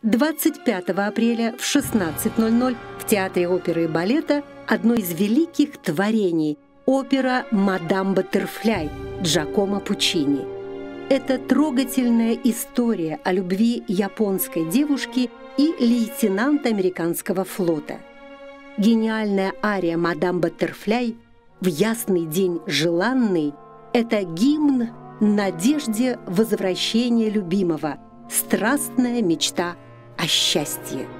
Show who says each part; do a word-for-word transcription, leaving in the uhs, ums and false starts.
Speaker 1: двадцать пятого апреля в шестнадцать ноль ноль в Театре оперы и балета одно из великих творений – опера «Мадам Баттерфляй» Джакомо Пуччини. Это трогательная история о любви японской девушки и лейтенанта американского флота. Гениальная ария «Мадам Баттерфляй» в ясный день желанный – это гимн надежде возвращения любимого, страстная мечта о счастье.